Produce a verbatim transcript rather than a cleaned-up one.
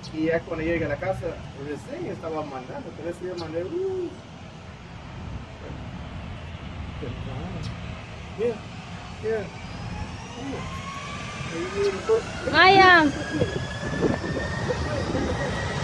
Y ya cuando llegué a la casa, recién estaba mandando, pero ese día mandé, uh, mira, mira, mira. Maya.